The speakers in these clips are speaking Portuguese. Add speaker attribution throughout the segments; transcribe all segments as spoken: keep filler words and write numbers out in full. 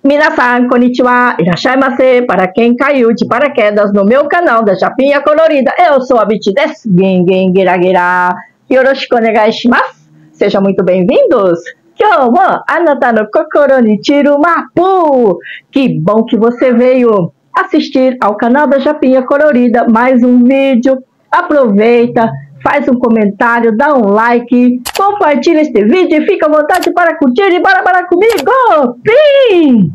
Speaker 1: Minasan, konnichiwa, irashaimase, para quem caiu de paraquedas no meu canal da Japinha Colorida, eu sou a Biti desu, gen gen gera gera, yoroshiku onegai shimasu, sejam muito bem-vindos, kyou mo anata no kokoro ni chiru mapu, que bom que você veio assistir ao canal da Japinha Colorida, mais um vídeo, aproveita, faz um comentário, dá um like, compartilha este vídeo e fica à vontade para curtir e bora, bora comigo! Fim!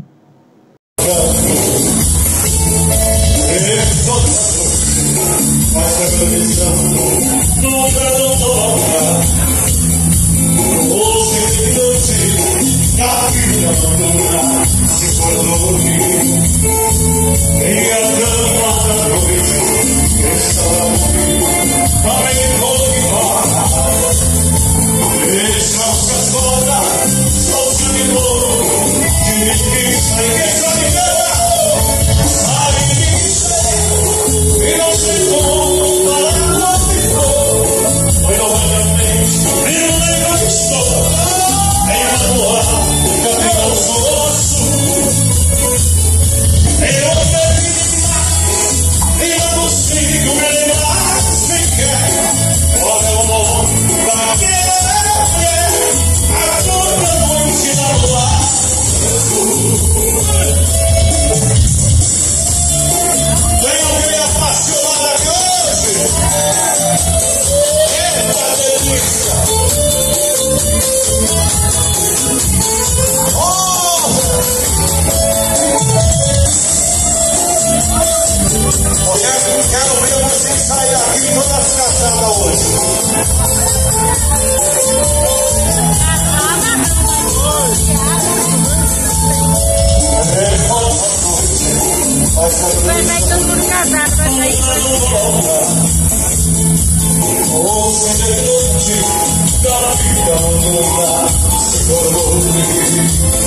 Speaker 2: Vai, vai todo mundo casado, vai sair.
Speaker 3: Oh,